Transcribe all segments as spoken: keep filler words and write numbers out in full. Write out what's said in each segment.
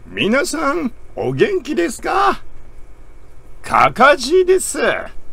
皆さんお元気ですか？かかじです。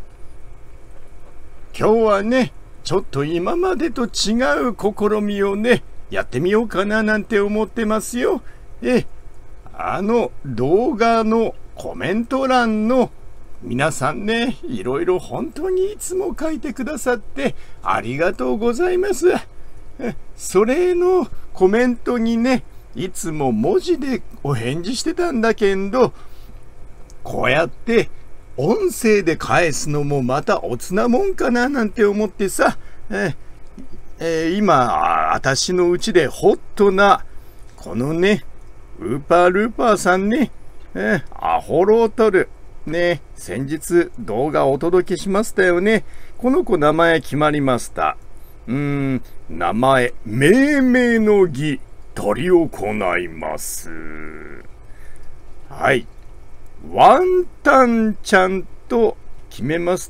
今日はね、ちょっと今までと違う試みをね、やってみようかななんて思ってますよ。え、あの動画のコメント欄の皆さんね、いろいろ本当にいつも書いてくださってありがとうございます。それのコメントにね、いつも文字でお返事してたんだけど、こうやって音声で返すのもまたおつなもんかななんて思ってさ、ええー、今私のうちでホットなこのねウーパールーパーさんね、えー、アホロートルね、先日動画をお届けしましたよね。この子名前決まりました。うーん、名前命名の儀執り行います。はい、ワンタンちゃんと決めました。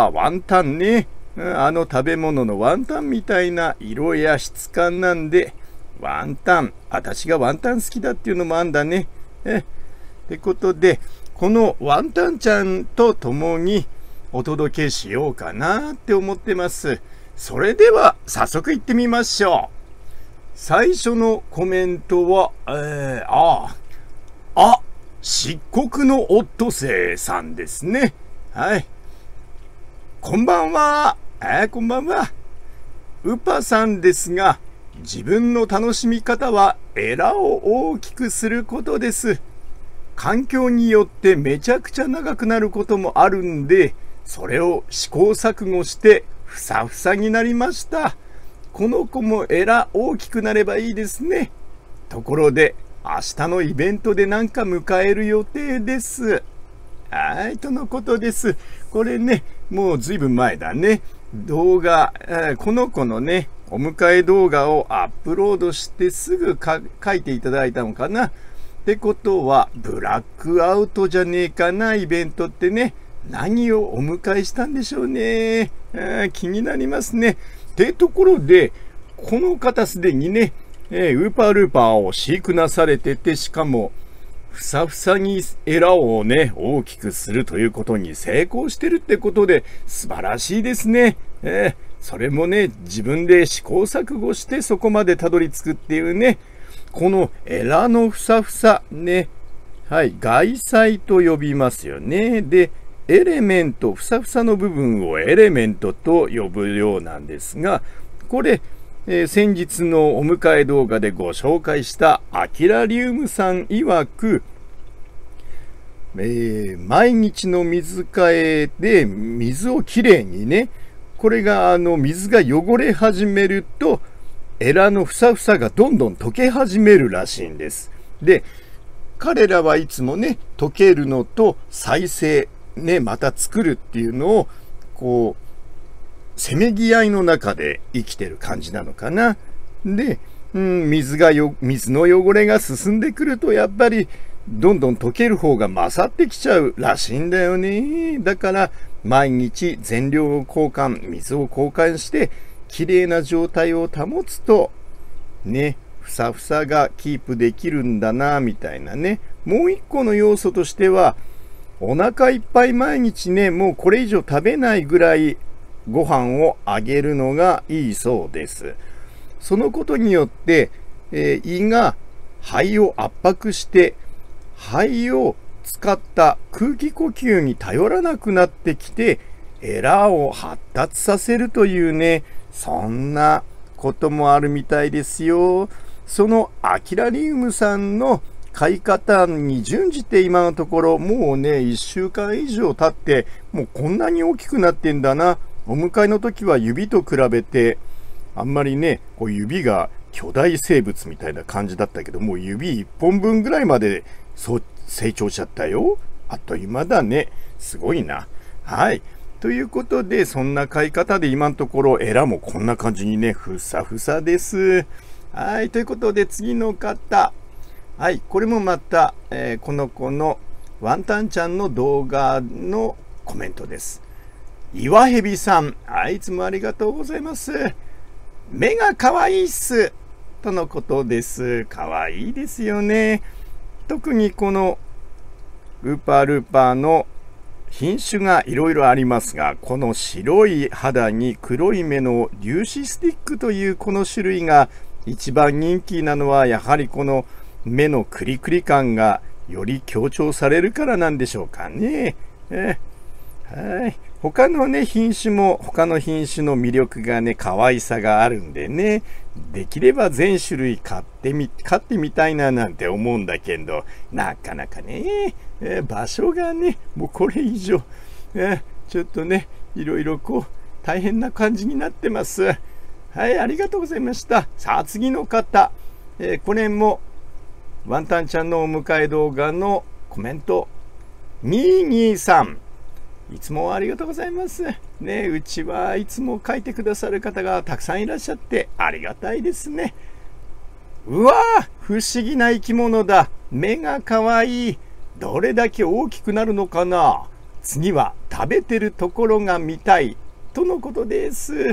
ワンタンね、あの食べ物のワンタンみたいな色や質感なんで、ワンタン、私がワンタン好きだっていうのもあんだね。えってことで、このワンタンちゃんと共にお届けしようかなって思ってます。それでは早速行ってみましょう。最初のコメントは、えー、ああ、あ、漆黒のオットセイさんですね。はい。こんばんは。えー、こんばんは。ウパさんですが、自分の楽しみ方はエラを大きくすることです。環境によってめちゃくちゃ長くなることもあるんで、それを試行錯誤してふさふさになりました。この子もエラ大きくなればいいですね。ところで、明日のイベントでなんか迎える予定です。はい、とのことです。これね、もうずいぶん前だね。動画、この子のね、お迎え動画をアップロードしてすぐか書いていただいたのかな。ってことは、ブラックアウトじゃねえかな、イベントってね。何をお迎えしたんでしょうね。気になりますね。ってところで、この方すでにね、えー、ウーパールーパーを飼育なされてて、しかも、ふさふさにエラをね、大きくするということに成功してるってことで、素晴らしいですね。えー、それもね、自分で試行錯誤してそこまでたどり着くっていうね、このエラのふさふさ、ね、はい、外彩と呼びますよね。で、エレメント、ふさふさの部分をエレメントと呼ぶようなんですが、これ、えー、先日のお迎え動画でご紹介したアキラリウムさん曰く、えー、毎日の水替えで水をきれいにね、これがあの水が汚れ始めると、エラのふさふさがどんどん溶け始めるらしいんです。で、彼らはいつもね、溶けるのと再生、ね、また作るっていうのを、こう、せめぎ合いの中で生きてる感じなのかな。で、うん、水がよ、水の汚れが進んでくると、やっぱり、どんどん溶ける方が勝ってきちゃうらしいんだよね。だから、毎日全量を交換、水を交換して、綺麗な状態を保つと、ね、ふさふさがキープできるんだな、みたいなね。もう一個の要素としては、お腹いっぱい毎日ね、もうこれ以上食べないぐらいご飯をあげるのがいいそうです。そのことによって、えー、胃が肺を圧迫して、肺を使った空気呼吸に頼らなくなってきて、エラを発達させるというね、そんなこともあるみたいですよ。そのアキラリウムさんの飼い方に準じて今のところもうね、いっしゅうかん以上経って、もうこんなに大きくなってんだな。お迎えの時は指と比べて、あんまりね、こう指が巨大生物みたいな感じだったけど、もう指いっぽんぶんぐらいまでそう成長しちゃったよ。あっという間だね。すごいな。はい。ということで、そんな飼い方で今のところエラもこんな感じにね、ふさふさです。はい。ということで、次の方。はい。これもまた、えー、この子のワンタンちゃんの動画のコメントです。岩蛇さん。はい。いつもありがとうございます。目が可愛いっす。とのことです。可愛いですよね。 特にこのウーパールーパーの品種がいろいろありますが、この白い肌に黒い目の粒子スティックというこの種類が一番人気なのは、やはりこの目のクリクリ感がより強調されるからなんでしょうかね。えはい、他のね品種も他の品種の魅力がね可愛さがあるんでね、できれば全種類買ってみ買ってみたいななんて思うんだけど、なかなかね、え場所がねもうこれ以上、えちょっとねいろいろこう大変な感じになってます。はい、ありがとうございました。さあ次の方、えー、これもワンタンちゃんのお迎え動画のコメントにーにーさん、いつもありがとうございます。ね、うちはいつも書いてくださる方がたくさんいらっしゃってありがたいですね。うわー、不思議な生き物だ。目がかわいい。どれだけ大きくなるのかな。次は食べてるところが見たいとのことです。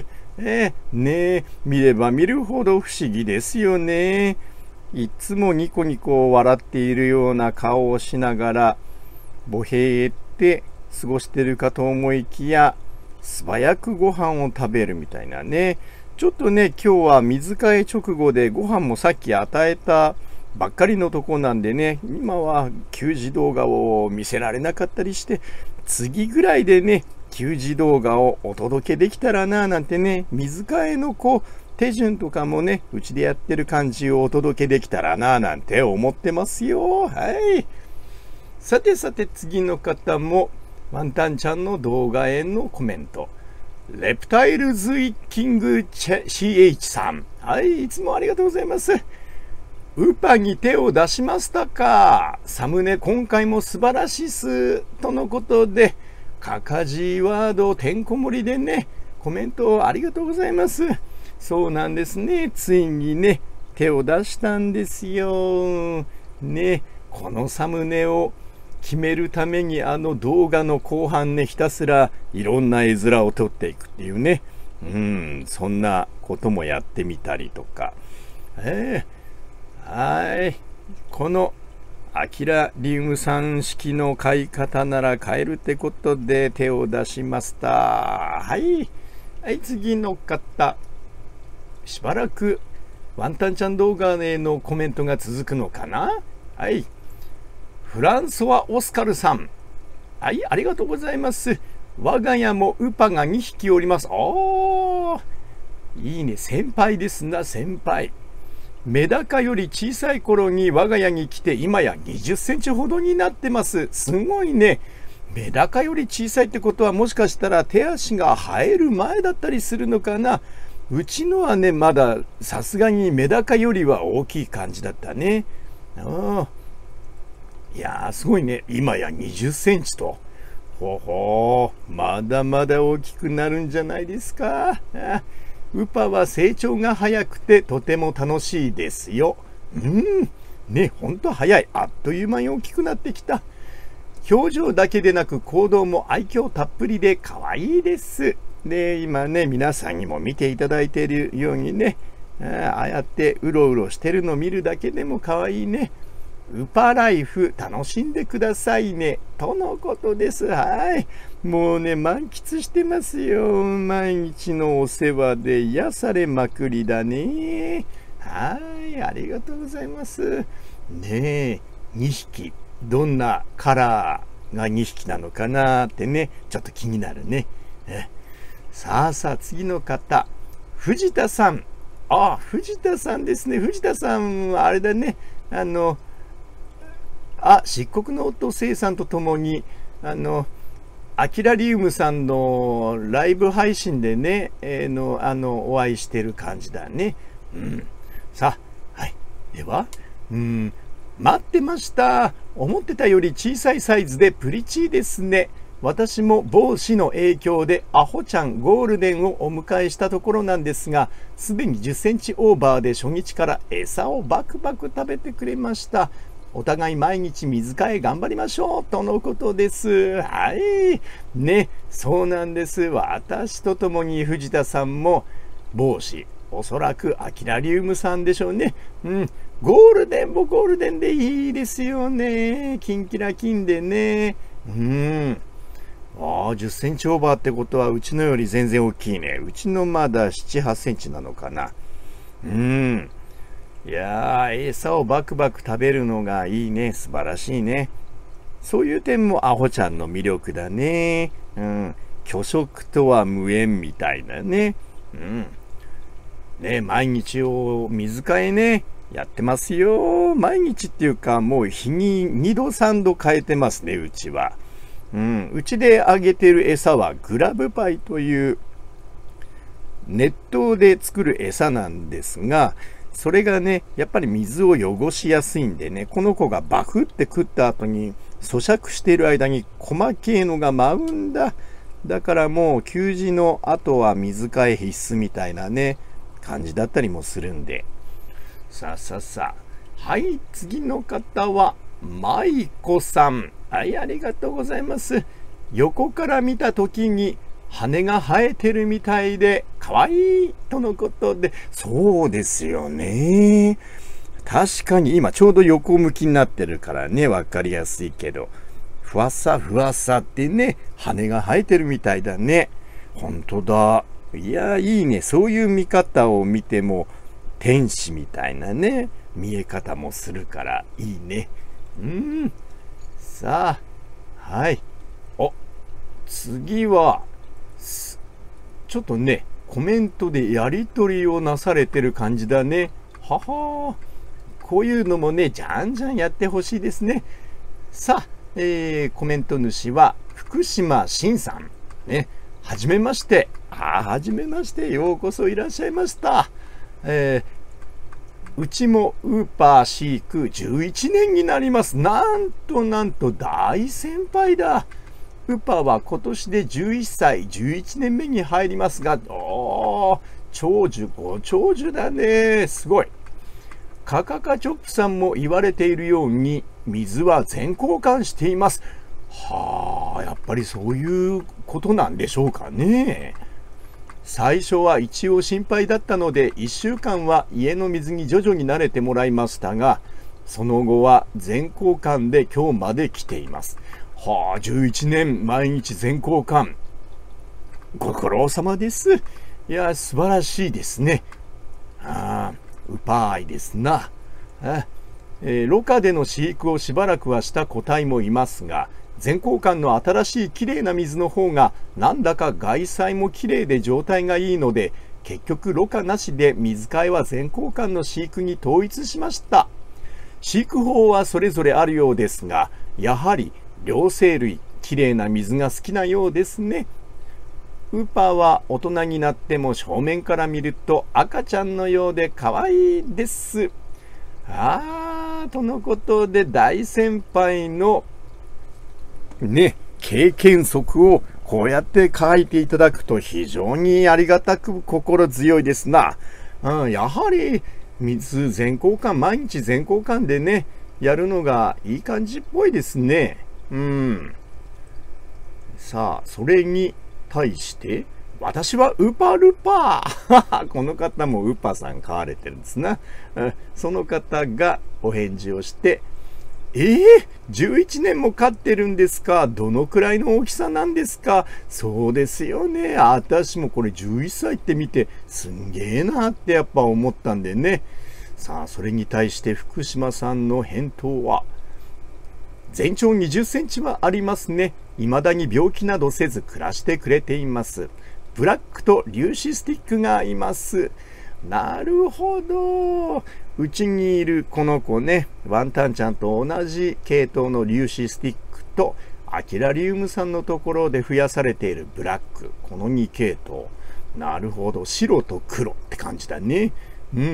えー、ねえ、見れば見るほど不思議ですよね。いつもニコニコ笑っているような顔をしながらぼへーって過ごしてるかと思いきや、素早くご飯を食べるみたいなね。ちょっとね今日は水替え直後でご飯もさっき与えたばっかりのとこなんでね、今は給仕動画を見せられなかったりして、次ぐらいでね給仕動画をお届けできたらななんてね、水替えのこう手順とかもねうちでやってる感じをお届けできたらななんて思ってますよ。はい、さてさて次の方もワンタンちゃんの動画へのコメント、レプタイルズイッキング シーエイチ さん、はい、いつもありがとうございます。ウパに手を出しましたか。サムネ今回も素晴らしいすとのことで、カカジワードてんこ盛りでねコメントありがとうございます。そうなんですね、ついにね手を出したんですよね。このサムネを決めるためにあの動画の後半ねひたすらいろんな絵面を撮っていくっていうね、うんそんなこともやってみたりとか、えー、はい、このアキラリウムさん式の買い方なら買えるってことで手を出しました。はい、はい、次の方、しばらくワンタンちゃん動画へのコメントが続くのかな。はい、フランソワ・オスカルさん、はい、ありがとうございます。我が家もウパがにひきおります。おー、いいね、先輩ですな、先輩。メダカより小さい頃に我が家に来て今やにじゅっセンチほどになってます。すごいね。メダカより小さいってことはもしかしたら手足が生える前だったりするのかな。うちのはねまださすがにメダカよりは大きい感じだったね。あいやーすごいね、今やにじゅっセンチと。ほほー、まだまだ大きくなるんじゃないですか。あウパは成長が早くてとても楽しいですよ。うんね、ほんと早い。あっという間に大きくなってきた。表情だけでなく行動も愛嬌たっぷりで可愛いです。で今ね皆さんにも見ていただいているようにね、ああやってうろうろしてるのを見るだけでも可愛いね。ウパライフ楽しんでくださいねとのことです。はい、もうね満喫してますよ。毎日のお世話で癒されまくりだね。はい、ありがとうございます。ねえ、にひきどんなカラーがにひきなのかなってねちょっと気になるね。えさあさあ次の方、藤田さん。ああ藤田さんですね。藤田さんはあれだね、あのあ、漆黒のオットセイさんとともに、あの、アキラリウムさんのライブ配信でね、えー、の、あの、お会いしてる感じだね。うん。さあ、はい。では、うん、待ってました。思ってたより小さいサイズでプリチーですね。私も帽子の影響でアホちゃんゴールデンをお迎えしたところなんですが、すでにじゅっセンチオーバーで初日から餌をバクバク食べてくれました。お互い毎日水替え頑張りましょうとのことです。はい。ね、そうなんです。私とともに藤田さんも帽子、おそらくアキラリウムさんでしょうね。うん。 ゴールデンもゴールデンでいいですよね。キンキラキンでね。うん。ああ、じゅっセンチオーバーってことはうちのより全然大きいね。うちのまだなな、はちセンチなのかな。うん。いやー、餌をバクバク食べるのがいいね。素晴らしいね。そういう点もアホちゃんの魅力だね。うん。拒食とは無縁みたいなね。うん。ね、毎日を水替えね、やってますよ。毎日っていうか、もう日ににどさんど変えてますね、うちは。うん。うちであげてる餌はグラブパイという熱湯で作る餌なんですが、それがね、やっぱり水を汚しやすいんでね、この子がバフって食った後に咀嚼している間に細けえのが舞うんだ。だからもう給仕の後は水替え必須みたいなね、感じだったりもするんで。さあさあさあ。はい、次の方は、舞子さん。はい、ありがとうございます。横から見た時に羽が生えてるみたいで可愛いとのことで、そうですよね。確かに今ちょうど横向きになってるからね、わかりやすいけど、ふわさふわさってね、羽が生えてるみたいだね。ほんとだ。いや、いいね。そういう見方を見ても天使みたいなね、見え方もするからいいね。うん。さあ、はい。お、次は、ちょっとね、コメントでやり取りをなされてる感じだね。ははー。こういうのもね、じゃんじゃんやってほしいですね。さあ、えー、コメント主は福島慎さん。ね、はじめまして。ああ、はじめまして。ようこそいらっしゃいました。えー、うちもウーパー飼育じゅういちねんになります。なんとなんと大先輩だ。ウーパーは今年でじゅういっさい、じゅういちねんめに入りますが、おー、長寿、ご長寿だね。すごい。カカカチョップさんも言われているように、水は全交換しています。はあ、やっぱりそういうことなんでしょうかね。最初は一応心配だったので、いっしゅうかんは家の水に徐々に慣れてもらいましたが、その後は全交換で今日まで来ています。はあ、じゅういちねん毎日全交換。ご苦労様です。いや、素晴らしいですね。ああ、うぱいですな。あ、えー、ろ過での飼育をしばらくはした個体もいますが、全交換の新しいきれいな水の方がなんだか外細もきれいで状態がいいので、結局ろ過なしで水替えは全交換の飼育に統一しました。飼育法はそれぞれあるようですが、やはり両生類きれいな水が好きなようですね。ウーパーは大人になっても正面から見ると赤ちゃんのようで可愛いです。あー、とのことで大先輩のね、経験則をこうやって書いていただくと非常にありがたく心強いですな。うん、やはり水全交換、毎日全交換でね、やるのがいい感じっぽいですね。うん。さあ、それに対して、私はウーパールパーこの方もウーパーさん買われてるんですな。その方がお返事をして、えー、じゅういちねんも飼ってるんですか？どのくらいの大きさなんですか？そうですよね。私もこれじゅういっさいって見て、すんげえなってやっぱ思ったんでね。さあ、それに対して福島さんの返答は、全長にじゅっセンチはありますね。未だに病気などせず暮らしてくれています。ブラックと粒子スティックがいます。なるほど。うちにいるこの子ね、ワンタンちゃんと同じ系統の粒子スティックと、アキラリウムさんのところで増やされているブラック、このに系統。なるほど。白と黒って感じだね。うんうん。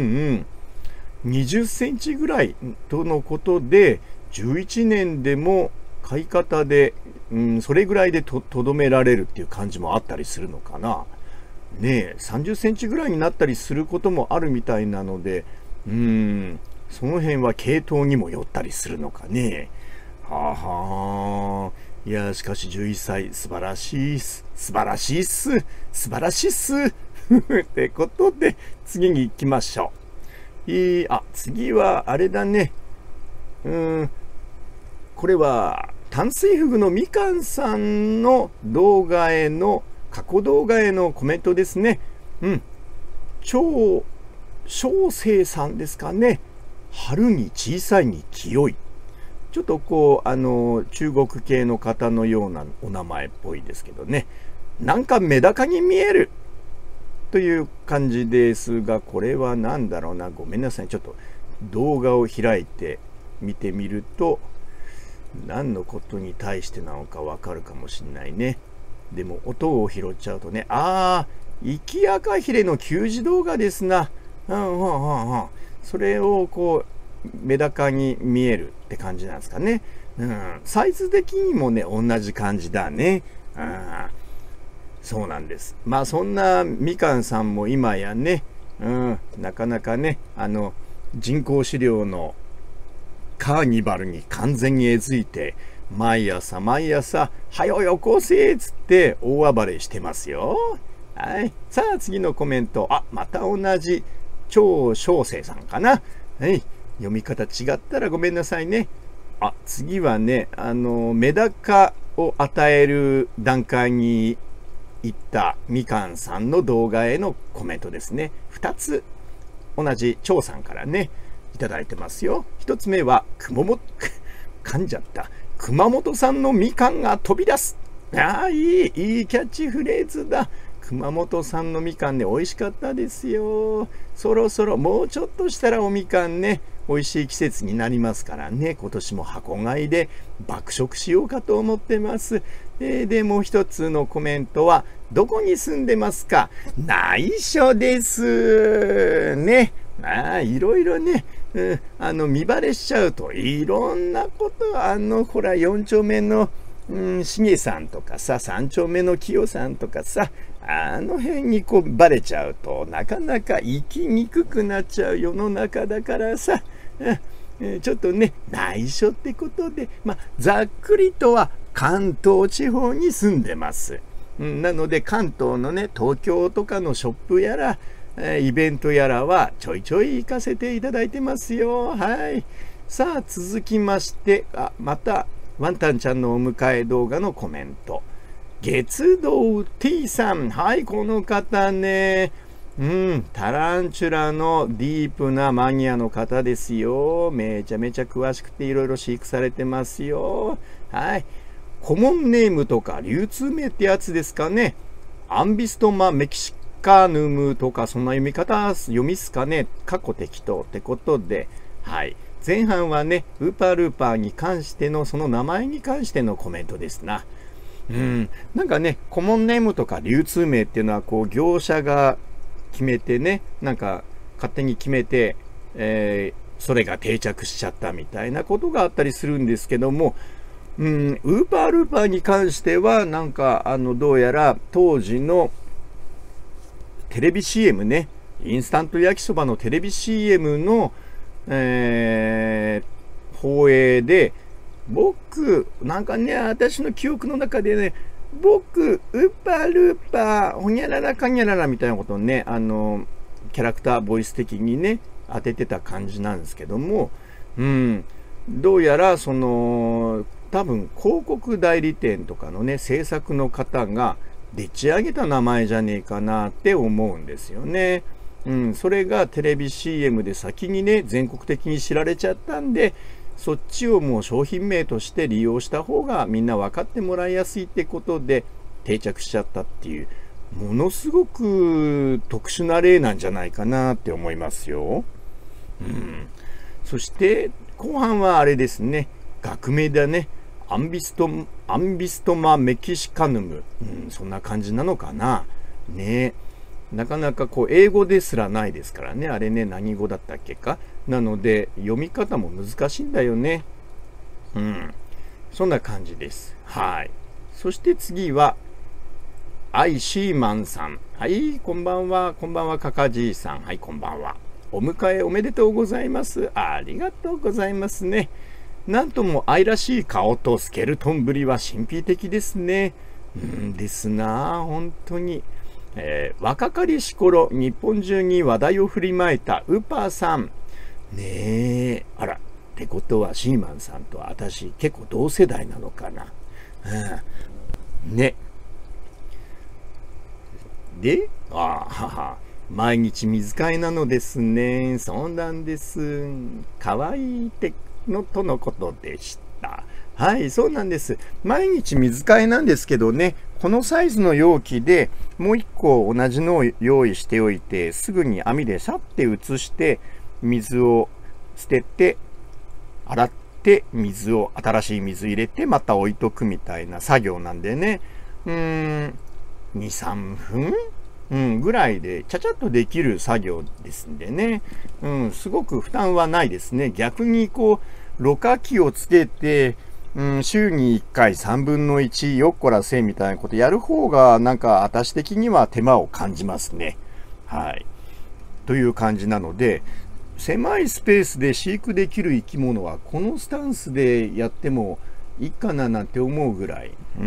にじゅっセンチぐらいとのことで、じゅういちねんでも飼い方で、うん、それぐらいで と, とどめられるっていう感じもあったりするのかな。ねえ、さんじゅっセンチぐらいになったりすることもあるみたいなので、うーん、その辺は系統にもよったりするのかね。はあはあ。いや、しかしじゅういっさい、素晴らしいっす。素晴らしいっす。素晴らしいっす。ってことで、次に行きましょう。 えー、あ、次はあれだね。うーん、これは、淡水フグのみかんさんの動画への、過去動画へのコメントですね。うん。超、小生さんですかね。春に小さいに清い。ちょっとこう、あの、中国系の方のようなお名前っぽいですけどね。なんかメダカに見えるという感じですが、これは何だろうな。ごめんなさい。ちょっと動画を開いて見てみると、何のことに対してなのかわかるかもしれないね。でも音を拾っちゃうとね、ああ、イキアカヒレの給仕動画ですな。うんうんうんうん。それをこう、メダカに見えるって感じなんですかね。うん。サイズ的にもね、同じ感じだね。うん。そうなんです。まあそんなみかんさんも今やね、うん、なかなかね、あの、人工飼料のカーニバルに完全にえずいて、毎朝毎朝、はよよこせっつって大暴れしてますよ。はい。さあ次のコメント。あ、また同じ超小生さんかな。はい。読み方違ったらごめんなさいね。あ、次はね、あの、メダカを与える段階に行ったみかんさんの動画へのコメントですね。ふたつ同じ張さんからね、いただいてますよ。ひとつめは、くもも、噛んじゃった。熊本産のみかんが飛び出す。ああ、いい、いいキャッチフレーズだ。熊本産のみかんね、美味しかったですよ。そろそろもうちょっとしたらおみかんね、美味しい季節になりますからね、今年も箱買いで爆食しようかと思ってます。えー、で、もう一つのコメントは、どこに住んでますか？内緒です。ね。ああ、いろいろね、うん、あの、見バレしちゃうといろんなこと、あの、ほら、よん丁目の、うん、しげさんとかさ、さん丁目のきよさんとかさ、あの辺にこうバレちゃうとなかなか生きにくくなっちゃう世の中だからさ、うん、ちょっとね、内緒ってことで、まあ、ざっくりとは関東地方に住んでます。うん、なので関東のね、東京とかのショップやら、イベントやらはちょいちょい行かせていただいてますよ。はい。さあ、続きまして、あ、また、ワンタンちゃんのお迎え動画のコメント。月堂 T さん。はい、この方ね。うん、タランチュラのディープなマニアの方ですよ。めちゃめちゃ詳しくていろいろ飼育されてますよ。はい。コモンネームとか流通名ってやつですかね。アンビストマメキシカヌムとかそんな読み方、読みっすかね。過去適当ってことで。はい。前半はね、ウーパールーパーに関しての、その名前に関してのコメントですな。うん。なんかね、コモンネームとか流通名っていうのは、こう、業者が決めてね、なんか、勝手に決めて、えー、それが定着しちゃったみたいなことがあったりするんですけども、うん、ウーパールーパーに関しては、なんか、あの、どうやら、当時のテレビ シーエム ね、インスタント焼きそばのテレビ シーエム の、えー、放映で、僕、なんかね、私の記憶の中でね、僕、ウーパールーパー、ほにゃららかにゃららみたいなことをね、あの、キャラクター、ボイス的にね、当ててた感じなんですけども、うん、どうやら、その、多分、広告代理店とかのね、制作の方が、でっち上げた名前じゃねえかなって思うんですよね。うん、それがテレビ シーエム で先にね、全国的に知られちゃったんで、そっちをもう商品名として利用した方がみんな分かってもらいやすいってことで定着しちゃったっていう、ものすごく特殊な例なんじゃないかなって思いますよ。うん、そして後半はあれですね、学名だね。アンビスト、アンビストマメキシカヌム。うん、そんな感じなのかな。ね。なかなかこう、英語ですらないですからね。あれね、何語だったっけか。なので、読み方も難しいんだよね。うん。そんな感じです。はい。そして次は、アイシーマンさん。はい、こんばんは。こんばんは、かかじいさん。はい、こんばんは。お迎えおめでとうございます。ありがとうございますね。なんとも愛らしい顔とスケルトンぶりは神秘的ですね。うんですな、本当に。 えー、若かりし頃、日本中に話題を振りまいたウパーさん。ねえ、あら、ってことはシーマンさんと私結構同世代なのかな。うん、ね。で、ああ、はは。毎日水替えなのですね。そうなんです。かわいいってのとのことでした。はい、そうなんです。毎日水替えなんですけどね、このサイズの容器でもう一個同じのを用意しておいて、すぐに網でシャッて移して、水を捨てて、洗って、水を、新しい水入れて、また置いとくみたいな作業なんでね、うーん、に、さんぷんうん、ぐらいでちゃちゃっとできる作業ですんでね、うん、すごく負担はないですね。逆にこう、ろ過器をつけて、うん、週にいっかいさんぶんのいちよっこらせみたいなことやる方が、なんか私的には手間を感じますね。はい。という感じなので、狭いスペースで飼育できる生き物は、このスタンスでやってもいいかななんて思うぐらい、うん、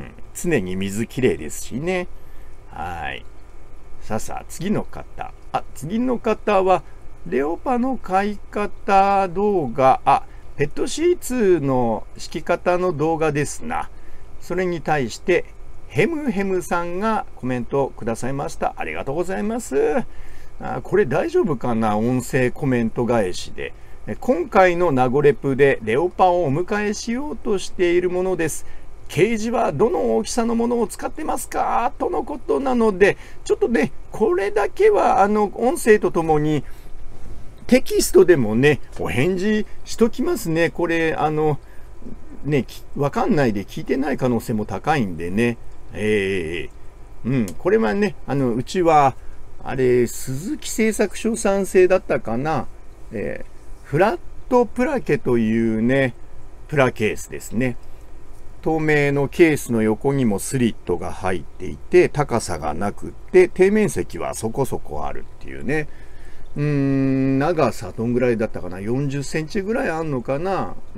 常に水きれいですしね。はい。さあさあ、次の方。あ、次の方は、レオパの飼い方動画、あ、ペットシーツの敷き方の動画ですな。それに対して、ヘムヘムさんがコメントをくださいました。ありがとうございます。あ、これ大丈夫かな？音声コメント返しで。今回のナゴレプでレオパをお迎えしようとしているものです。ケージはどの大きさのものを使ってますかとのことなので、ちょっとね、これだけはあの音声とともにテキストでもね、お返事しときますね。これ、あの、ね、わかんないで聞いてない可能性も高いんでね。えー、うん、これはね、あの、うちは、あれ、鈴木製作所さん製だったかな。えー、フラットプラケというね、プラケースですね。透明のケースの横にもスリットが入っていて、高さがなくって、底面積はそこそこあるっていうね。うーん、長さどんぐらいだったかな？よんじゅっセンチぐらいあんのかな？うん。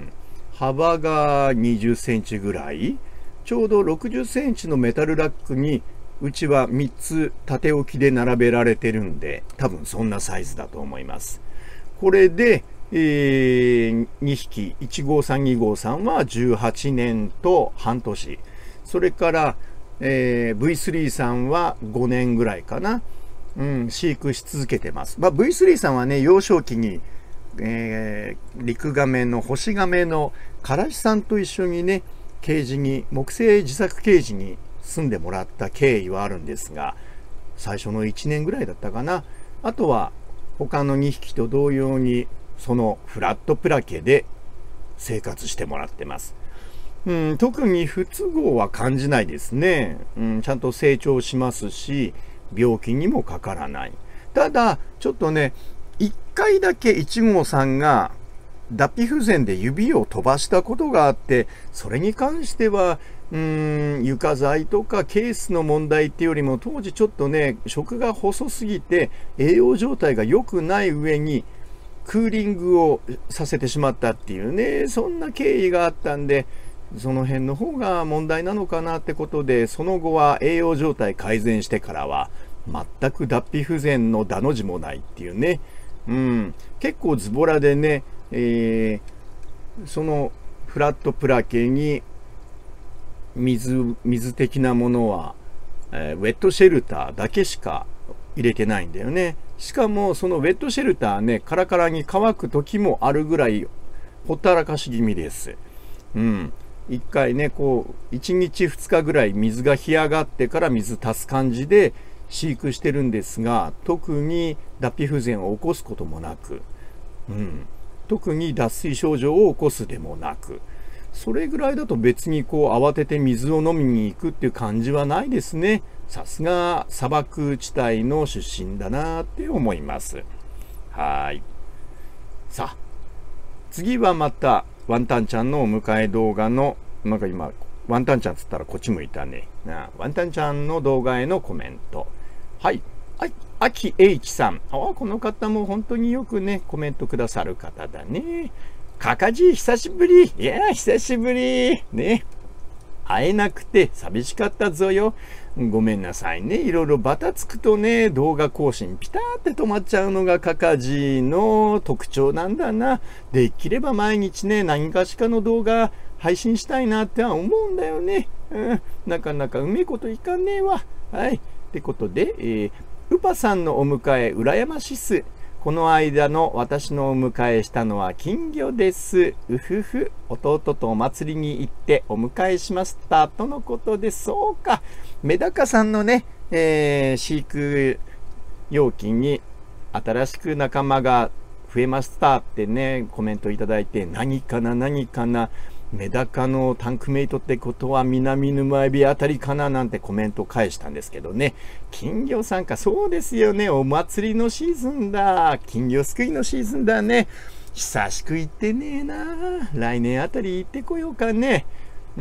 幅がにじゅっセンチぐらい？ちょうどろくじゅっセンチのメタルラックに、うちはみっつ縦置きで並べられてるんで、多分そんなサイズだと思います。これで、えー、にひき、いち号さん、に号さんはじゅうはちねんと半年。それから、えー、ブイスリー さんはごねんぐらいかな。うん、飼育し続けてます。まあ、ブイスリー さんはね、幼少期に、えー、リクガメの、ホシガメのカラシさんと一緒にね、ケージに、木製自作ケージに住んでもらった経緯はあるんですが、最初のいちねんぐらいだったかな。あとは、他のにひきと同様に、そのフラットプラケで生活してもらってます。うん、特に不都合は感じないですね。うん、ちゃんと成長しますし、病気にもかからない。ただ、ちょっとね、いっかいだけいち号さんが脱皮不全で指を飛ばしたことがあって、それに関しては、うーん、床材とかケースの問題っていうよりも、当時ちょっとね、食が細すぎて栄養状態が良くない上に、クーリングをさせてしまったっていうね、そんな経緯があったんで、その辺の方が問題なのかなってことで、その後は栄養状態改善してからは、全く脱皮不全のダの字もないっていうね、うん、結構ズボラでね、えー、そのフラットプラケに水、水的なものは、えー、ウェットシェルターだけしか入れてないんだよね。しかもそのウェットシェルターね、カラカラに乾く時もあるぐらいほったらかし気味です。うん。一回ね、こう、いちにちふつかぐらい水が干上がってから水足す感じで飼育してるんですが、特に脱皮不全を起こすこともなく、うん。特に脱水症状を起こすでもなく、それぐらいだと別にこう慌てて水を飲みに行くっていう感じはないですね。さすが砂漠地帯の出身だなって思います。はい。さあ、次はまたワンタンちゃんのお迎え動画の、なんか今、ワンタンちゃんっつったらこっち向いたね。なワンタンちゃんの動画へのコメント。はい。はい。あきえいちさん。あ、この方も本当によくね、コメントくださる方だね。かかじ、久しぶり。いや、久しぶり。ね。 会えなくて寂しかったぞよ。ごめんなさいね。いろいろバタつくとね、動画更新ピターって止まっちゃうのがカカジの特徴なんだな。できれば毎日ね、何かしかの動画配信したいなっては思うんだよね。うん、なかなかうめえこといかねえわ。はい。ってことで、えー、ウパさんのお迎え、羨ましす。この間の私のお迎えしたのは金魚です。うふふ、弟とお祭りに行ってお迎えしました。とのことで、そうか。メダカさんのね、えー、飼育容器に新しく仲間が増えましたってね、コメントいただいて、何かな、何かな。メダカのタンクメイトってことは南沼エビあたりかななんてコメント返したんですけどね。金魚さんか、そうですよね。お祭りのシーズンだ。金魚すくいのシーズンだね。久しく行ってねえな。来年あたり行ってこようかね。うん。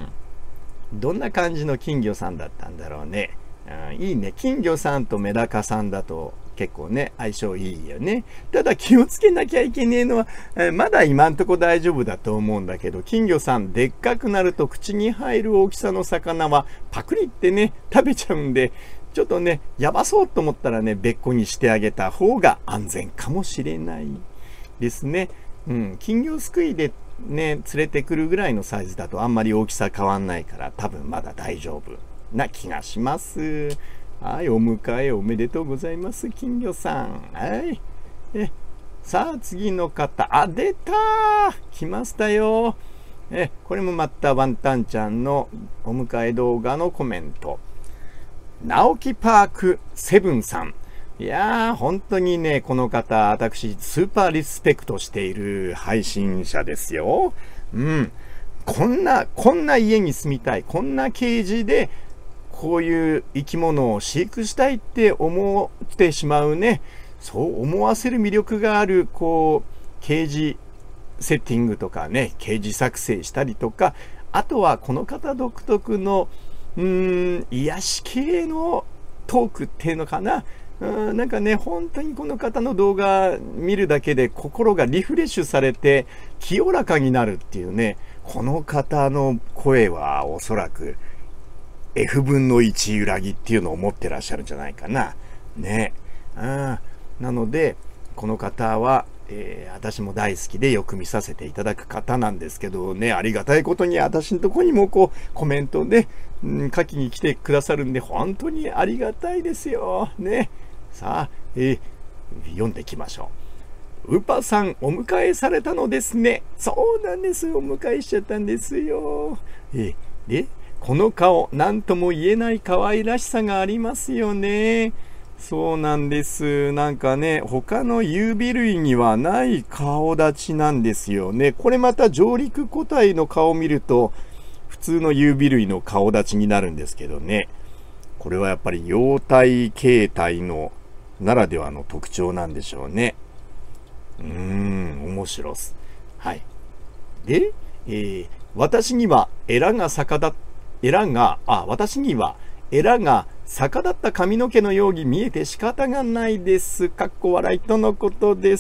どんな感じの金魚さんだったんだろうね。うん、いいね。金魚さんとメダカさんだと結構ね、相性いいよね。ただ気をつけなきゃいけねえのは、えまだ今んとこ大丈夫だと思うんだけど、金魚さんでっかくなると口に入る大きさの魚はパクリってね、食べちゃうんで、ちょっとね、やばそうと思ったらね、別個にしてあげた方が安全かもしれないですね。うん、金魚すくいでね、連れてくるぐらいのサイズだとあんまり大きさ変わんないから、多分まだ大丈夫な気がします。はい、お迎えおめでとうございます、金魚さん。はい。え、さあ、次の方。あ、出たー来ましたよ。え、これもまたワンタンちゃんのお迎え動画のコメント。直樹パークセブンさん。いやー、本当にね、この方、私、スーパーリスペクトしている配信者ですよ。うん。こんな、こんな家に住みたい。こんなケージで、こういう生き物を飼育したいって思ってしまうね。そう思わせる魅力がある、こう、ケージセッティングとかね、ケージ作成したりとか、あとはこの方独特の、うーん、癒し系のトークっていうのかな。うん、なんかね、本当にこの方の動画見るだけで心がリフレッシュされて清らかになるっていうね、この方の声はおそらく エフぶんのいち 揺らぎっていうのを持ってらっしゃるんじゃないかな。ね。うん、なので、この方は、えー、私も大好きでよく見させていただく方なんですけどね、ありがたいことに私のところにもこうコメントで、うん、書きに来てくださるんで、本当にありがたいですよ。ね。さあ、えー、読んでいきましょう。ウパさん、お迎えされたのですね。そうなんです。お迎えしちゃったんですよ。えー、で、この顔、なんとも言えない可愛らしさがありますよね。そうなんです。なんかね、他の優美類にはない顔立ちなんですよね。これまた上陸個体の顔を見ると、普通の優美類の顔立ちになるんですけどね。これはやっぱり幼体形態のならではの特徴なんでしょうね。うーん、面白っす。はい。で、えー、私にはエラが逆だ、エラが、あ、私にはエラが逆立った髪の毛のように見えて仕方がないです。かっこ笑いとのことです。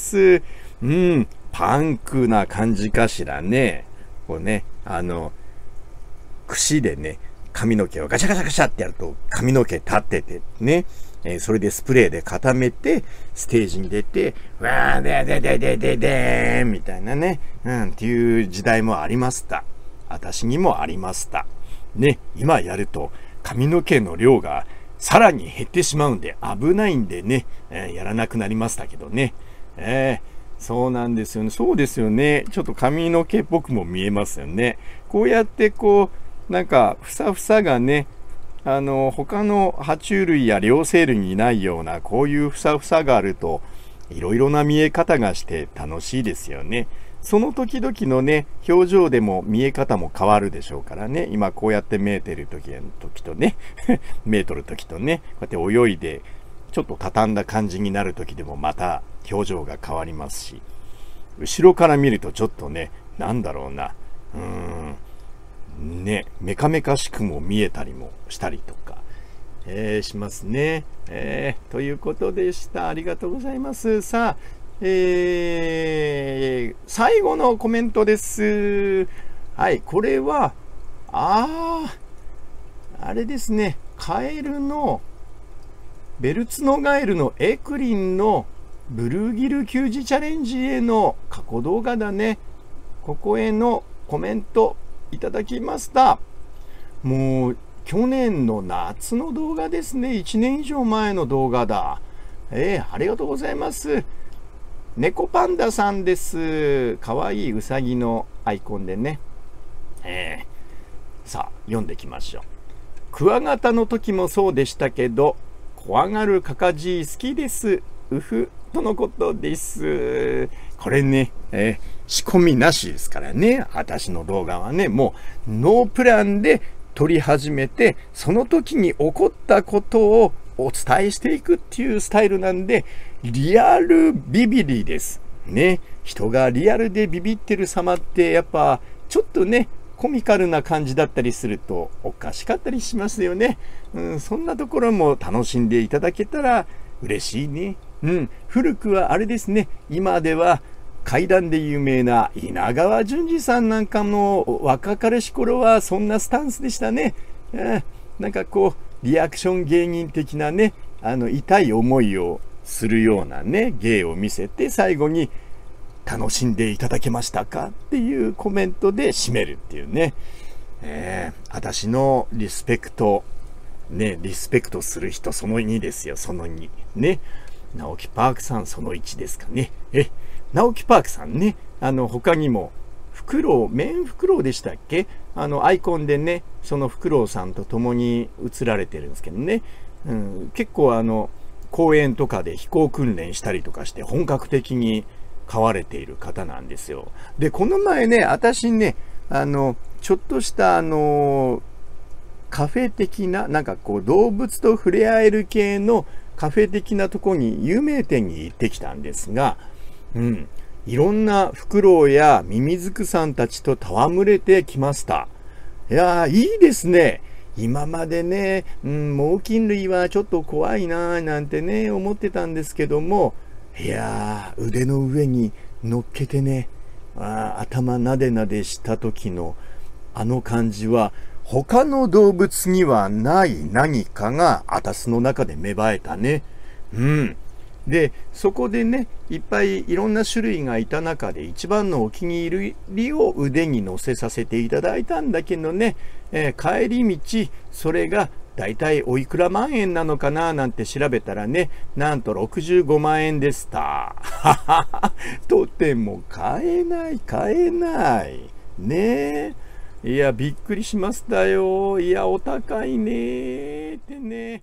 うん、パンクな感じかしらね。こうね、あの、櫛でね、髪の毛をガシャガシャガシャってやると髪の毛立っててね、えー、それでスプレーで固めてステージに出て、わーででででででーんみたいなね、うんっていう時代もありました。私にもありました。ね、今やると髪の毛の量がさらに減ってしまうんで危ないんでね、えー、やらなくなりましたけどね。えー、そうなんですよね。そうですよね。ちょっと髪の毛っぽくも見えますよね。こうやってこう、なんかふさふさがね、あの他の爬虫類や両生類にないようなこういうふさふさがあるといろいろな見え方がして楽しいですよね。その時々のね表情でも見え方も変わるでしょうからね。今こうやって見えてる時時とね見えとる時とね、こうやって泳いでちょっと畳んだ感じになる時でもまた表情が変わりますし、後ろから見るとちょっとね、なんだろうな、うーんね、メカメカしくも見えたりもしたりとか、えー、しますね、えー。ということでした。ありがとうございます。さあ、えー、最後のコメントです。はい、これは、 ああ、あれですね。カエルの、ベルツノガエルのエクリンのブルーギル給仕チャレンジへの過去動画だね。ここへのコメントいただきました。もう去年の夏の動画ですね。いちねん以上前の動画だ。えー、ありがとうございます。猫パンダさんです。かわいいウサギのアイコンでね。えー、さあ、読んでいきましょう。クワガタの時もそうでしたけど、怖がるカカジ好きです。うふ、とのことです。これね、えー、仕込みなしですからね。私の動画はね、もうノープランで撮り始めて、その時に起こったことをお伝えしていくっていうスタイルなんで、リアルビビリです。ね。人がリアルでビビってる様ってやっぱちょっとね、コミカルな感じだったりするとおかしかったりしますよね。うん、そんなところも楽しんでいただけたら嬉しいね。うん、古くはあれですね。今では怪談で有名な稲川淳二さんなんかの若かりし頃はそんなスタンスでしたね。うん、なんかこうリアクション芸人的なね、あの痛い思いをするようなね芸を見せて、最後に楽しんでいただけましたかっていうコメントで締めるっていうね。えー、私のリスペクトね、リスペクトする人そのにですよ。そのにね。直樹パークさんそのいちですかね。え、直樹パークさんね、あの他にもフクロウ、メンフクロウでしたっけ、あのアイコンでね、そのフクロウさんと共に映られてるんですけどね、うん、結構あの公園とかで飛行訓練したりとかして本格的に飼われている方なんですよ。で、この前ね、私ね、あのちょっとしたあのカフェ的な、なんかこう動物と触れ合える系のカフェ的なとこに有名店に行ってきたんですが、うん、いろんなフクロウやミミズクさんたちと戯れてきました。いやー、いいですね。今までね、うん、猛禽類はちょっと怖いなーなんてね思ってたんですけども、いやー、腕の上に乗っけてね、あ頭なでなでした時のあの感じは他の動物にはない何かが私の中で芽生えたね。うん。で、そこでね、いっぱいいろんな種類がいた中で一番のお気に入りを腕に乗せさせていただいたんだけどね、えー、帰り道、それがだいたいおいくら万円なのかななんて調べたらね、なんとろくじゅうごまんえんでした。とても買えない、買えない。ねえ。いや、びっくりしましたよ。いや、お高いねってね。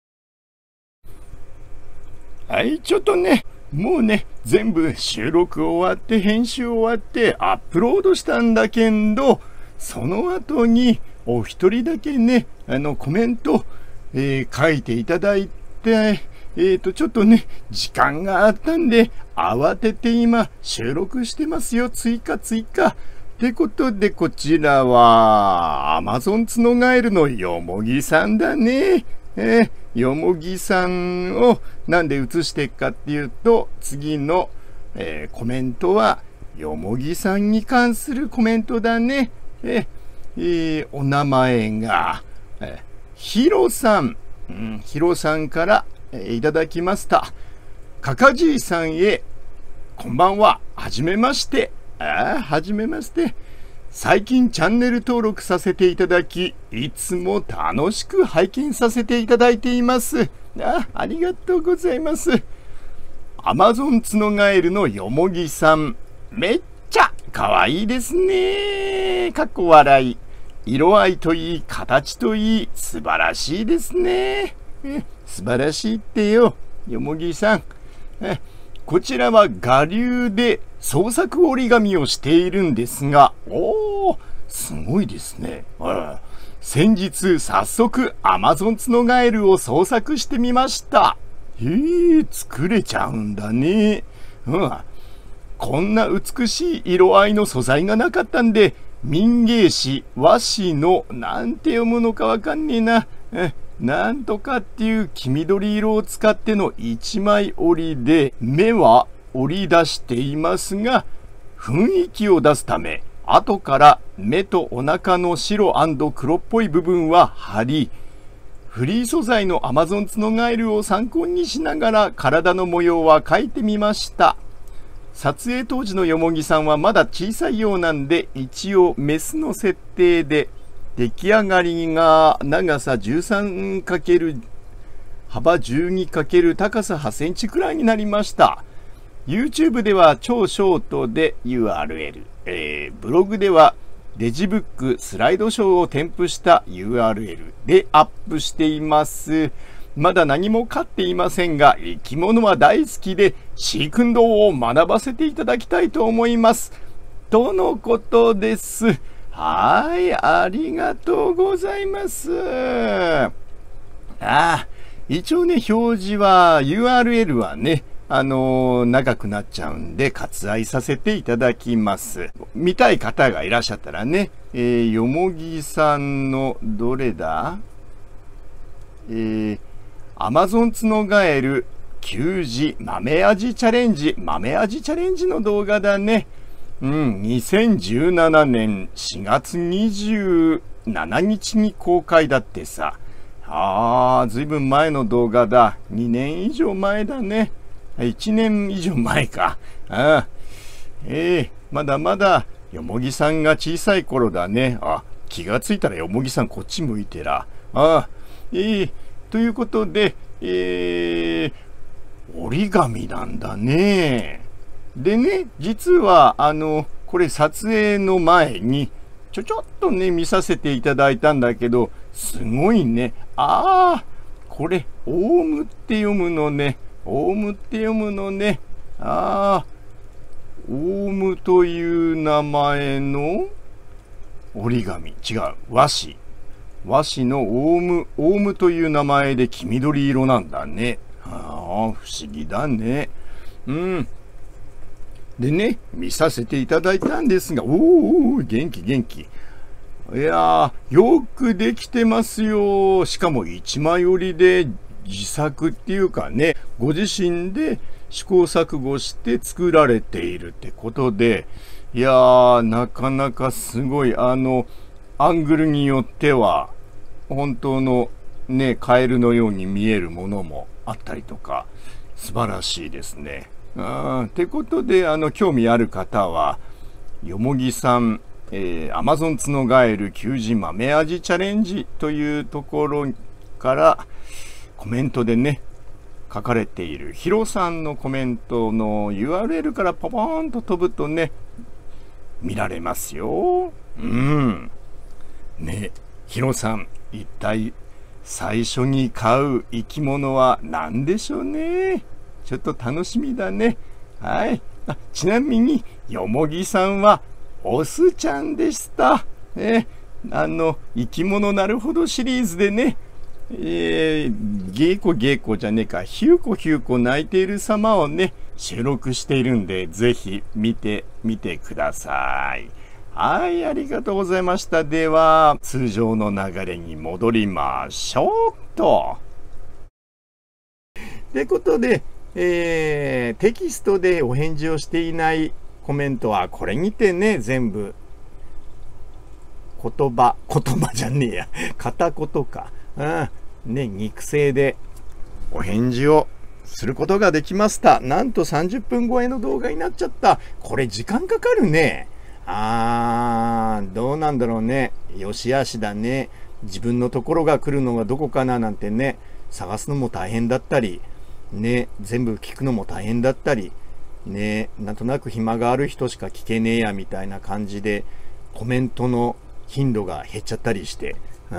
はい、ちょっとね、もうね、全部収録終わって、編集終わって、アップロードしたんだけど、その後に、お一人だけね、あの、コメント、えー、書いていただいて、えーと、ちょっとね、時間があったんで、慌てて今、収録してますよ。追加、追加。ってことで、こちらは、アマゾンツノガエルのよもぎさんだね。えー、よもぎさんをなんで映していくかっていうと、次の、えー、コメントは、よもぎさんに関するコメントだね。えー、お名前が、えー、ヒロさん、うん、ヒロさんから、えー、いただきました。かかじいさんへ、こんばんは、はじめまして。ああ、はじめまして。最近チャンネル登録させていただき、いつも楽しく拝見させていただいています。あ、ありがとうございます。アマゾンツノガエルのよもぎさん、めっちゃ可愛いですね。かっこ笑い。色合いといい、形といい、素晴らしいですね。え、素晴らしいってよ、よもぎさん。え、こちらは我流で創作折り紙をしているんですが、おー、すごいですね。先日早速 Amazon ツノガエルを創作してみました。へえ、作れちゃうんだね。うん。こんな美しい色合いの素材がなかったんで、民芸紙、和紙の、なんて読むのかわかんねえな。えなんとかっていう黄緑色を使っての一枚折りで、目は折り出していますが、雰囲気を出すため、 後から目とお腹の白&黒っぽい部分は貼り、フリー素材のアマゾンツノガエルを参考にしながら体の模様は描いてみました。撮影当時のよもぎさんはまだ小さいようなんで、一応メスの設定で、出来上がりが長さ じゅうさんかける 幅 じゅうにかける 高さはちセンチくらいになりました。YouTube では超ショートで ユーアールエル、えー、ブログではデジブックスライドショーを添付した ユーアールエル でアップしています。まだ何も飼っていませんが、生き物は大好きで飼育運動を学ばせていただきたいと思います。とのことです。はい、ありがとうございます。ああ、一応ね、表示は ユーアールエル はね、あのー、長くなっちゃうんで割愛させていただきます。見たい方がいらっしゃったらね、えー、よもぎさんのどれだえー、アマゾンツノガエル給仕豆味チャレンジ、豆味チャレンジの動画だね。うん、にせんじゅうななねんしがつにじゅうしちにちに公開だってさ。ああ、ずいぶん前の動画だ。にねん以上前だね。いちねん以上前か。ああ、ええー、まだまだよもぎさんが小さい頃だね。あ、気がついたらよもぎさんこっち向いてら。ああ、ええー、ということで、えー、折り紙なんだね。でね、実は、あの、これ撮影の前に、ちょちょっとね、見させていただいたんだけど、すごいね。ああ、これ、オウムって読むのね。オウムって読むのね。ああ、オウムという名前の折り紙。違う、和紙。和紙のオウム、オウムという名前で黄緑色なんだね。ああ、不思議だね。うん。でね、見させていただいたんですが、おお、元気元気。いやー、よくできてますよ。しかも一枚折りで自作っていうかね、ご自身で試行錯誤して作られているってことで、いやー、なかなかすごい、あの、アングルによっては、本当のね、カエルのように見えるものもあったりとか、素晴らしいですね。あってことで、あの、興味ある方は、よもぎさん、えー、アマゾンツノガエル給仕豆味チャレンジというところからコメントでね、書かれているヒロさんのコメントの ユーアールエル からポポーンと飛ぶとね、見られますよ。うん。ね、ヒロさん、一体最初に飼う生き物は何でしょうね。ちょっと楽しみだね。はい。あ、ちなみに、よもぎさんは、オスちゃんでした。えー、あの、生き物なるほどシリーズでね、えー、ゲーコゲーコじゃねえか、ヒューコヒューコ泣いている様をね、収録しているんで、ぜひ見てみてください。はい、ありがとうございました。では、通常の流れに戻りましょうと。ってことで、えー、テキストでお返事をしていないコメントはこれにてね、全部言葉、言葉じゃねえや、片言か、うん、ね、肉声でお返事をすることができました。なんとさんじゅっぷん超えの動画になっちゃった。これ時間かかるね。あー、どうなんだろうね。よしあしだね。自分のところが来るのがどこかななんてね、探すのも大変だったり、ね、全部聞くのも大変だったり、ね、なんとなく暇がある人しか聞けねえやみたいな感じで、コメントの頻度が減っちゃったりして、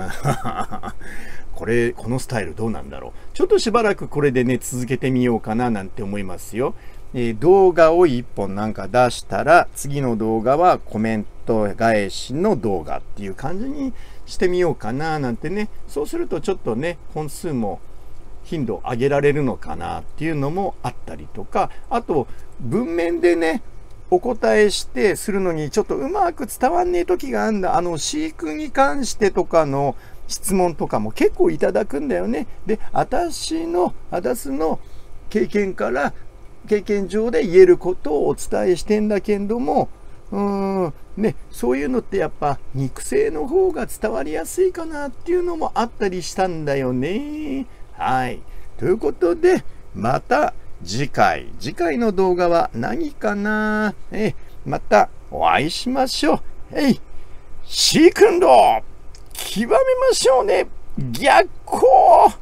これ、このスタイルどうなんだろう。ちょっとしばらくこれでね、続けてみようかななんて思いますよ。えー、動画をいっぽんなんか出したら、次の動画はコメント返しの動画っていう感じにしてみようかななんてね。そうするとちょっとね、本数も頻度上げられるのかなっていうのもあったりとか、あと文面でねお答えしてするのにちょっとうまく伝わんねえ時があるんだ。あの飼育に関してとかの質問とかも結構いただくんだよね。で、私の私の経験から経験上で言えることをお伝えしてんだけども、うーんね、そういうのってやっぱ肉声の方が伝わりやすいかなっていうのもあったりしたんだよね。はい。ということで、また次回、次回の動画は何かな。え、またお会いしましょう。えい、シークンド極めましょうね。逆光。はい。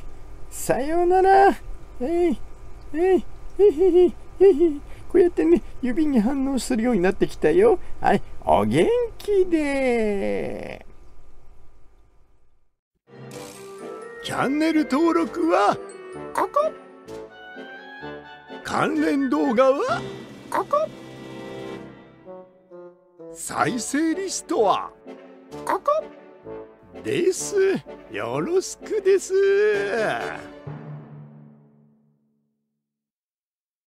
さようなら。えい、えい、えい、えい。こうやってね、指に反応するようになってきたよ。はい、お元気で。チャンネル登録はここ。関連動画はここ。再生リストはここです。よろしくです。